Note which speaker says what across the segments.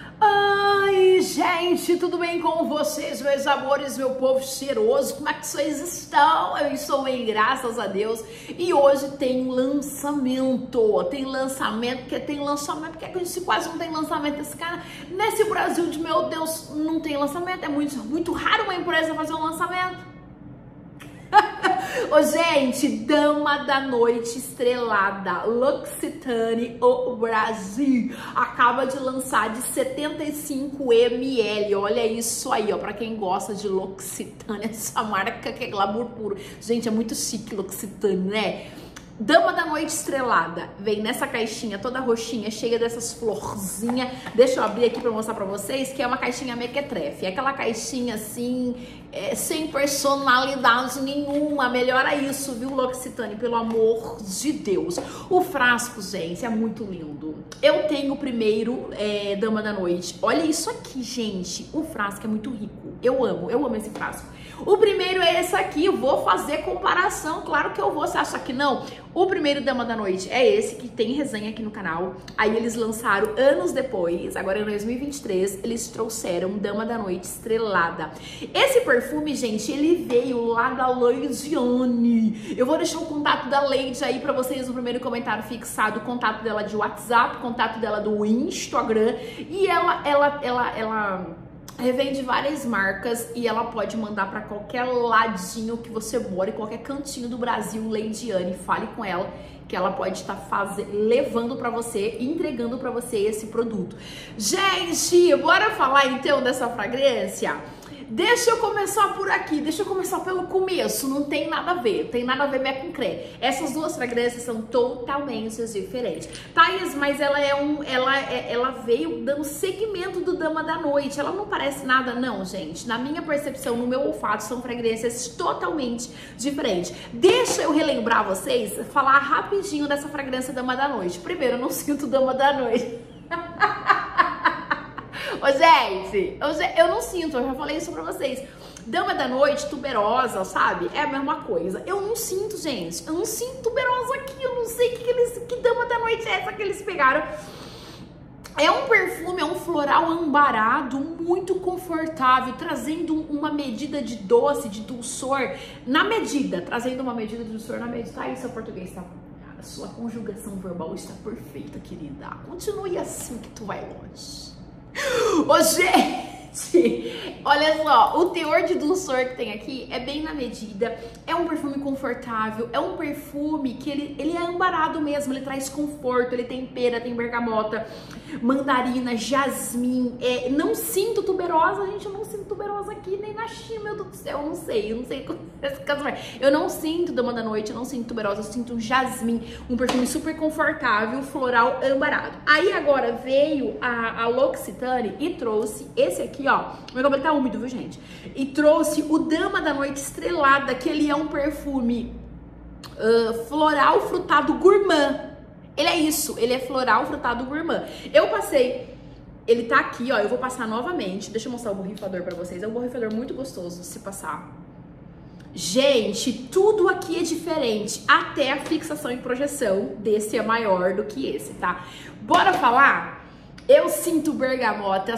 Speaker 1: Ai, gente, tudo bem com vocês, meus amores, meu povo cheiroso? Como é que vocês estão? Eu estou bem, graças a Deus. E hoje tem lançamento, porque a gente quase não tem lançamento. Esse cara, nesse Brasil de meu Deus, não tem lançamento. É muito raro uma empresa fazer um lançamento. Ô, gente, Dama da Noite Estrelada L'Occitane, o Brasil, acaba de lançar de 75 ml. Olha isso aí, ó, pra quem gosta de L'Occitane, essa marca que é glamour puro. Gente, é muito chique L'Occitane, né? Dama da Noite Estrelada, vem nessa caixinha toda roxinha, cheia dessas florzinhas. Deixa eu abrir aqui pra mostrar pra vocês que é uma caixinha mequetrefe. É aquela caixinha assim, sem personalidade nenhuma. Melhora isso, viu, L'Occitane? Pelo amor de Deus. O frasco, gente, é muito lindo. Eu tenho o primeiro Dama da Noite. Olha isso aqui, gente. O frasco é muito rico. Eu amo esse frasco. O primeiro é esse aqui, vou fazer comparação, claro que eu vou, você acha que não? O primeiro Dama da Noite é esse, que tem resenha aqui no canal. Aí eles lançaram anos depois, agora em 2023, eles trouxeram Dama da Noite Estrelada. Esse perfume, gente, ele veio lá da Louisiane. Eu vou deixar o contato da Lady aí pra vocês no primeiro comentário fixado, o contato dela de WhatsApp, o contato dela do Instagram. E ela revende várias marcas e ela pode mandar para qualquer ladinho que você mora, em qualquer cantinho do Brasil. Lady Anne, fale com ela que ela pode estar levando para você, entregando para você esse produto. Gente, bora falar então dessa fragrância? Deixa eu começar por aqui, deixa eu começar pelo começo, não tem nada a ver, com crê. Essas duas fragrâncias são totalmente diferentes. Thaís, mas ela veio dando segmento do Dama da Noite, ela não parece nada não, gente. Na minha percepção, no meu olfato, são fragrâncias totalmente diferentes. Deixa eu relembrar vocês, falar rapidinho dessa fragrância Dama da Noite. Primeiro, eu não sinto Dama da Noite. Ô, gente, eu não sinto, eu já falei isso pra vocês. Dama da Noite, tuberosa, sabe? É a mesma coisa. Eu não sinto, gente. Eu não sinto tuberosa aqui. Eu não sei que Dama da Noite é essa que eles pegaram. É um perfume, é um floral ambarado, muito confortável, trazendo uma medida de doce, de dulçor na medida. Trazendo uma medida de dulçor na medida. Tá aí, seu português, tá? A sua conjugação verbal está perfeita, querida. Continue assim que tu vai longe. Ô, gente, olha só, o teor de dulçor que tem aqui é bem na medida, é um perfume confortável, é um perfume que ele é ambarado mesmo, ele traz conforto, ele tem pera, tem bergamota, mandarina, jasmim, não sinto tuberosa, gente, eu não sinto tuberosa aqui, nem na China, meu Deus do céu, eu não sei eu não sinto Dama da Noite, eu não sinto tuberosa, eu sinto um jasmim, um perfume super confortável, floral ambarado. Aí agora veio a L'Occitane e trouxe esse aqui, ó, meu cabelo tá úmido, viu, gente? E trouxe o Dama da Noite Estrelada, que ele é um perfume floral frutado gourmand. Ele é isso, ele é floral frutado gourmand. Eu passei, ele tá aqui, ó, eu vou passar novamente. Deixa eu mostrar o borrifador pra vocês. É um borrifador muito gostoso de se passar. Gente, tudo aqui é diferente, até a fixação e projeção desse é maior do que esse, tá? Bora falar? Eu sinto bergamota,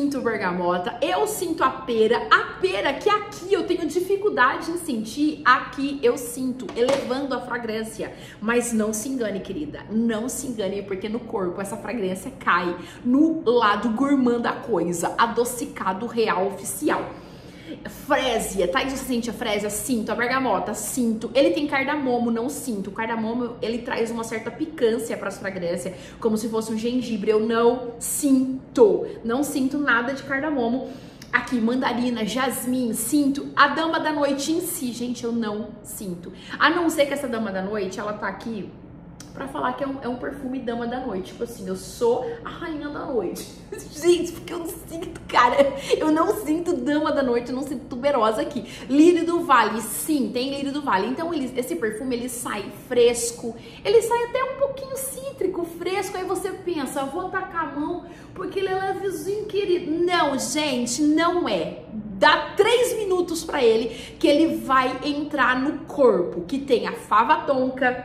Speaker 1: eu sinto a pera que aqui eu tenho dificuldade em sentir, aqui eu sinto, elevando a fragrância. Mas não se engane, querida, não se engane, porque no corpo essa fragrância cai no lado gourmand da coisa, adocicado real oficial. Frésia, tá? Você sente a frésia? Sinto. A bergamota? Sinto. Ele tem cardamomo? Não sinto. O cardamomo, ele traz uma certa picância para as fragrâncias, como se fosse um gengibre. Eu não sinto. Não sinto nada de cardamomo. Aqui, mandarina, jasmim, sinto. A Dama da Noite em si, gente, eu não sinto. A não ser que essa Dama da Noite, ela tá aqui pra falar que é um perfume Dama da Noite. Tipo assim, eu sou a rainha da noite. Gente, porque eu não sinto, cara. Eu não sinto Dama da Noite, eu não sinto tuberosa aqui. Lírio do Vale, sim, tem Lírio do Vale. Então, esse perfume, ele sai fresco. Ele sai até um pouquinho cítrico, fresco. Aí você pensa, eu vou tacar a mão porque ele é levezinho, querido. Não, gente, não é. Dá 3 minutos pra ele que ele vai entrar no corpo. Que tem a fava tonka,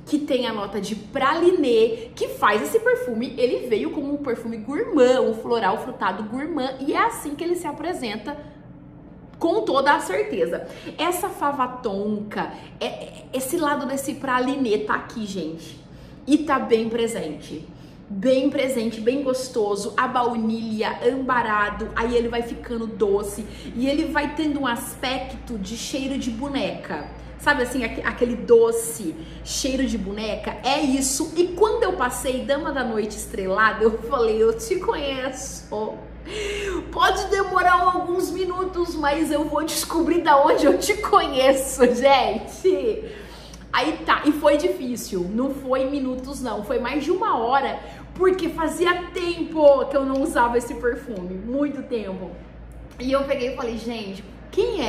Speaker 1: que tem a nota de pralinê, que faz esse perfume. Ele veio como um perfume gourmand, um floral frutado gourmand, e é assim que ele se apresenta com toda a certeza. Essa fava tonka, esse lado desse pralinê tá aqui, gente, e tá bem presente. Bem presente, bem gostoso, a baunilha, ambarado, aí ele vai ficando doce e ele vai tendo um aspecto de cheiro de boneca. Sabe assim, aquele doce, cheiro de boneca? É isso. E quando eu passei Dama da Noite Estrelada, eu falei, eu te conheço. Pode demorar alguns minutos, mas eu vou descobrir da onde eu te conheço, gente. Aí tá, e foi difícil, não foi minutos não, foi mais de 1 hora, porque fazia tempo que eu não usava esse perfume, muito tempo. E eu peguei e falei, gente, quem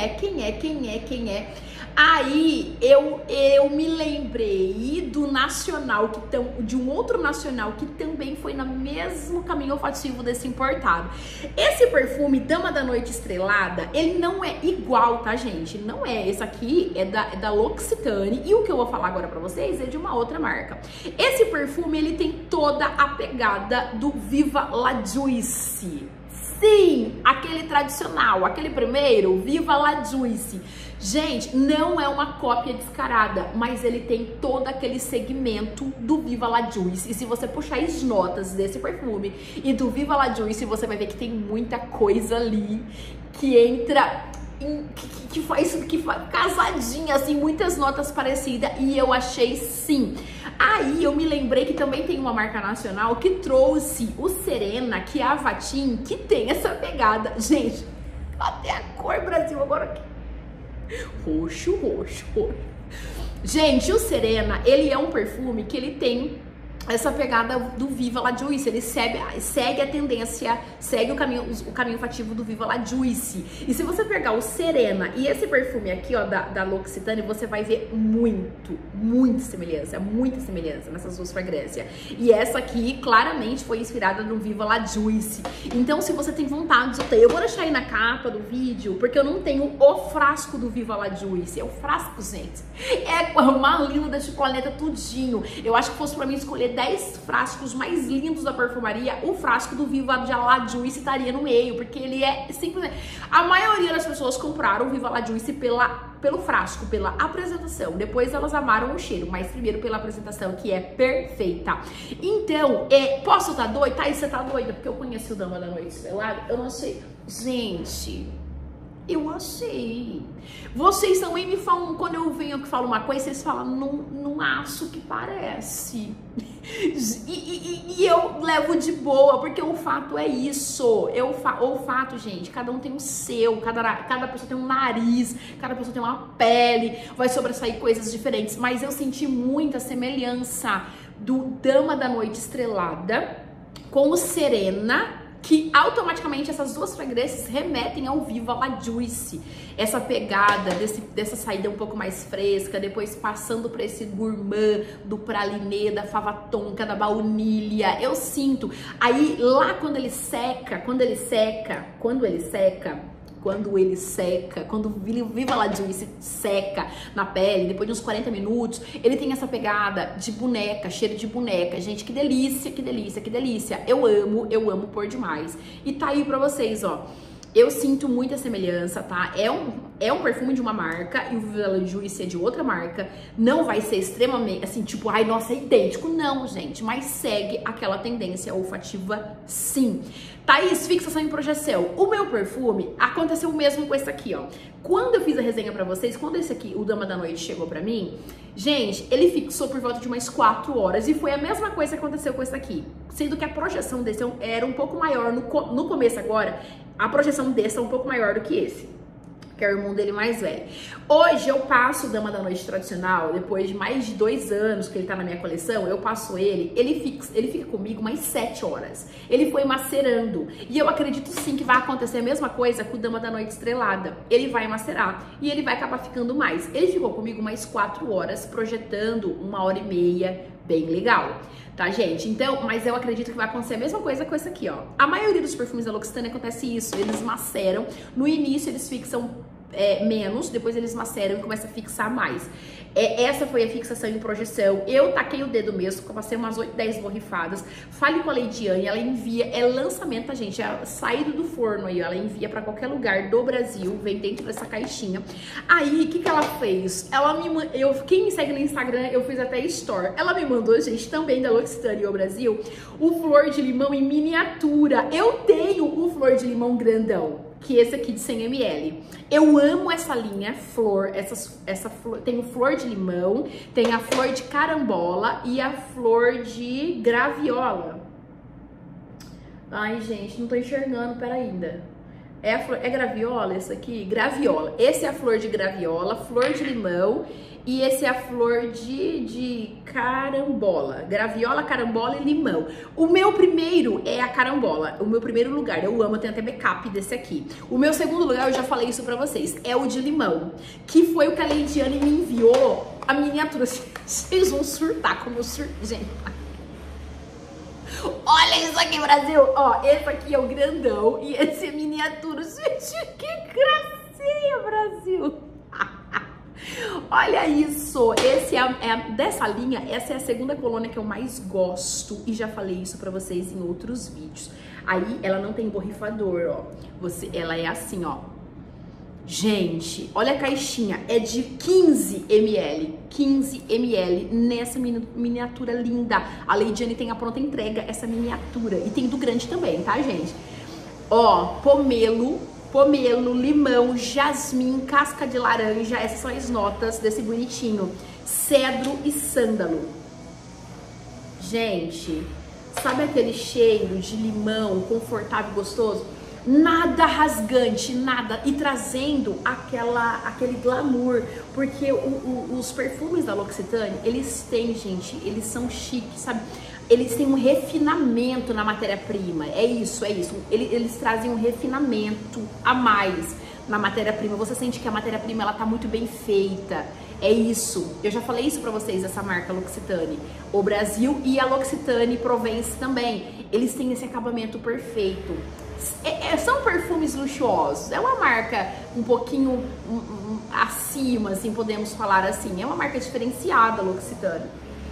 Speaker 1: é? Aí eu me lembrei do nacional, de um outro nacional que também foi no mesmo caminho olfativo desse importado. Esse perfume Dama da Noite Estrelada, ele não é igual, tá, gente? Não é. Esse aqui é da L'Occitane e o que eu vou falar agora pra vocês é de uma outra marca. Esse perfume, ele tem toda a pegada do Viva la Juicy. Sim, aquele tradicional, aquele primeiro, Viva la Juicy. Gente, não é uma cópia descarada, mas ele tem todo aquele segmento do Viva la Juicy. E se você puxar as notas desse perfume e do Viva la Juicy, você vai ver que tem muita coisa ali que entra, que faz casadinha, assim, muitas notas parecidas. E eu achei sim. Aí eu me lembrei que também tem uma marca nacional que trouxe o Serena, que é a Vatim, que tem essa pegada. Gente, até a cor Brasil agora aqui. Roxo. Gente, o Serena, ele é um perfume que ele tem essa pegada do Viva la Juicy, ele segue a tendência, segue o caminho olfativo do Viva la Juicy. E se você pegar o Serena e esse perfume aqui, ó, da L'Occitane, você vai ver muita semelhança nessas duas fragrâncias. E essa aqui, claramente, foi inspirada no Viva la Juicy. Então, se você tem vontade de ter, eu vou deixar aí na capa do vídeo, porque eu não tenho o frasco do Viva la Juicy. É o frasco, gente. É o mais lindo deste planeta tudinho. Eu acho que fosse pra mim escolher 10 frascos mais lindos da perfumaria, o frasco do Viva la Juicy estaria no meio, porque ele é simplesmente... A maioria das pessoas compraram o Viva la Juicy pelo frasco, pela apresentação. Depois elas amaram o cheiro, mas primeiro pela apresentação, que é perfeita. Então, posso estar doida? Tá, e você tá doida? Porque eu conheci o Dama da Noite Estrelada, eu não sei. Gente... Eu achei. Vocês também me falam, quando eu venho que falo uma coisa, vocês falam, não acho que parece. E eu levo de boa, porque o fato é isso. O fato, gente, cada um tem o seu, cada pessoa tem um nariz, cada pessoa tem uma pele, vai sobressair coisas diferentes. Mas eu senti muita semelhança do Dama da Noite Estrelada com o Serena, que automaticamente essas duas fragrâncias remetem ao Viva la Juicy. Essa pegada dessa saída um pouco mais fresca, depois passando para esse gourmand do pralinê, da fava tonka, da baunilha. Eu sinto. Aí lá quando ele seca, quando o Viva la Juicy seca na pele, depois de uns 40 minutos, ele tem essa pegada de boneca, cheiro de boneca. Gente, que delícia, que delícia, que delícia. Eu amo por demais. E tá aí pra vocês, ó. Eu sinto muita semelhança, tá? É um perfume de uma marca e o Viva la Juicy é de outra marca. Não vai ser extremamente, assim, tipo, ai, nossa, é idêntico. Não, gente, mas segue aquela tendência olfativa, sim. Thaís, fixação em projeção. O meu perfume aconteceu o mesmo com esse aqui, ó. Quando eu fiz a resenha pra vocês, quando esse aqui, o Dama da Noite, chegou pra mim, gente, ele fixou por volta de umas 4 horas e foi a mesma coisa que aconteceu com esse aqui. Sendo que a projeção desse era um pouco maior no começo agora, a projeção desse é um pouco maior do que esse, que é o irmão dele mais velho. Hoje eu passo o Dama da Noite tradicional, depois de mais de 2 anos que ele tá na minha coleção, eu passo ele fica comigo mais 7 horas. Ele foi macerando. E eu acredito sim que vai acontecer a mesma coisa com o Dama da Noite Estrelada. Ele vai macerar e ele vai acabar ficando mais. Ele ficou comigo mais 4 horas, projetando 1h30, bem legal. Tá, gente? Então, mas eu acredito que vai acontecer a mesma coisa com esse aqui, ó. A maioria dos perfumes da L'Occitane acontece isso, eles maceram. No início, eles fixam menos, depois eles maceram e começam a fixar mais. Essa foi a fixação em projeção. Eu taquei o dedo mesmo, passei umas 8, 10 borrifadas. Fale com a Leidiane, ela envia, é lançamento, tá, gente? É saído do forno aí, ela envia pra qualquer lugar do Brasil, vem dentro dessa caixinha. Aí, o que ela fez? Quem me segue no Instagram, eu fiz até store. Ela me mandou, gente, também da L'Occitane ao Brasil, o flor de limão em miniatura. Eu tenho o flor de limão grandão, que esse aqui de 100 ml. Eu amo essa linha flor, essa flor, tem o flor de limão, tem a flor de carambola e a flor de graviola. Ai, gente, não tô enxergando, pera ainda. É graviola esse aqui? Graviola. Esse é a flor de graviola, flor de limão e esse é a flor de carambola. Graviola, carambola e limão. O meu primeiro é a carambola. O meu primeiro lugar, eu amo, eu tenho até backup desse aqui. O meu segundo lugar, eu já falei isso pra vocês, é o de limão, que foi o que a Leidiane me enviou a miniatura. Vocês vão surtar como eu surto, gente. Olha isso aqui, Brasil! Ó, esse aqui é o grandão e esse é miniatura. Gente, que gracinha, Brasil! Olha isso! Esse dessa linha, essa é a segunda colônia que eu mais gosto e já falei isso pra vocês em outros vídeos. Aí, ela não tem borrifador, ó. Ela é assim, ó. Gente, olha a caixinha, é de 15 ml, 15 ml nessa miniatura linda. A Leidiane tem a pronta entrega, essa miniatura, e tem do grande também, tá, gente? Ó, pomelo, limão, jasmim, casca de laranja, essas são as notas desse bonitinho, cedro e sândalo. Gente, sabe aquele cheiro de limão confortável e gostoso? Nada rasgante, nada, e trazendo aquele glamour, porque os perfumes da L'Occitane, eles têm, gente, eles são chiques, sabe? Eles têm um refinamento na matéria-prima, é isso, eles trazem um refinamento a mais na matéria-prima, você sente que a matéria-prima, ela tá muito bem feita, é isso, eu já falei isso pra vocês, essa marca L'Occitane, o Brasil e a L'Occitane Provence também, eles têm esse acabamento perfeito. São perfumes luxuosos, é uma marca um pouquinho acima, assim, podemos falar assim, é uma marca diferenciada, L'Occitane.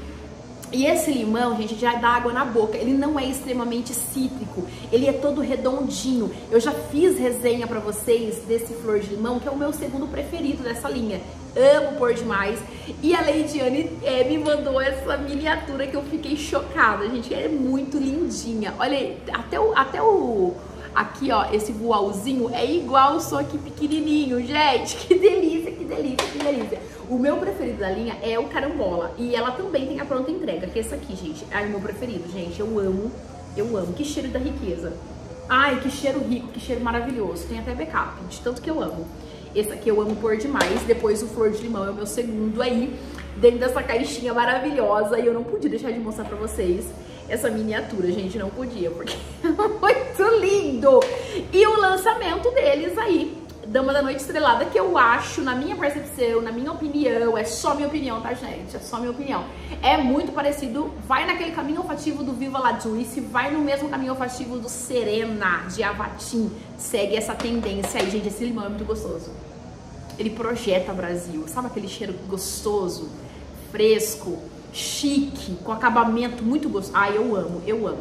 Speaker 1: E esse limão, gente, já dá água na boca, ele não é extremamente cítrico, ele é todo redondinho. Eu já fiz resenha pra vocês desse flor de limão, que é o meu segundo preferido dessa linha. Amo por demais. E a Leidiane me mandou essa miniatura que eu fiquei chocada, gente, é muito lindinha. Olha aí, até o aqui, ó, esse voalzinho é igual, só que pequenininho, gente. Que delícia, que delícia, que delícia. O meu preferido da linha é o carambola. E ela também tem a pronta entrega, que é esse aqui, gente. É o meu preferido, gente. Eu amo, eu amo. Que cheiro da riqueza. Ai, que cheiro rico, que cheiro maravilhoso. Tem até backup, de tanto que eu amo. Esse aqui eu amo por demais. Depois o flor de limão é o meu segundo aí, dentro dessa caixinha maravilhosa. E eu não podia deixar de mostrar pra vocês essa miniatura, gente, não podia, porque é muito lindo. E o lançamento deles aí, Dama da Noite Estrelada, que eu acho, na minha percepção, na minha opinião, é só minha opinião, tá, gente? É só minha opinião. É muito parecido, vai naquele caminho olfativo do Viva La Juice, vai no mesmo caminho olfativo do Serena, de Avatim. Segue essa tendência aí, gente, esse limão é muito gostoso. Ele projeta Brasil, sabe aquele cheiro gostoso, fresco, chique, com acabamento muito gostoso. Ai, eu amo, eu amo.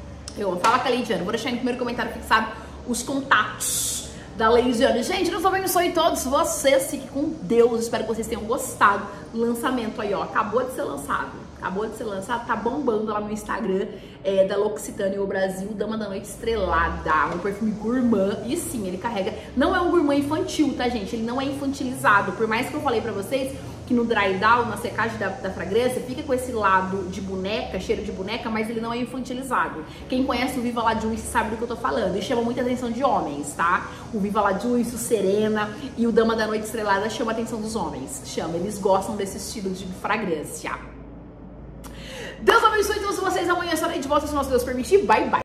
Speaker 1: Eu amo. Fala com a Leidiane. Vou deixar aí no primeiro comentário fixado os contatos da Leidiane. Gente, Deus abençoe todos vocês. Fiquem com Deus. Espero que vocês tenham gostado do lançamento aí, ó. Acabou de ser lançado. Acabou de ser lançado. Tá bombando lá no Instagram da L'Occitane, o Brasil, Dama da Noite Estrelada. Um perfume gourmand. E sim, ele carrega... Não é um gourmand infantil, tá, gente? Ele não é infantilizado. Por mais que eu falei pra vocês que no dry down, na secagem da fragrância, fica com esse lado de boneca, cheiro de boneca, mas ele não é infantilizado. Quem conhece o Viva La Juice sabe do que eu tô falando. E chama muita atenção de homens, tá? O Viva La Juice, o Serena e o Dama da Noite Estrelada chama a atenção dos homens. Chama, eles gostam desse estilo de fragrância. Deus abençoe todos vocês. Amanhã estarei de volta, se nosso Deus permitir. Bye, bye.